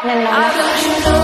นั้นแล้วนะคะ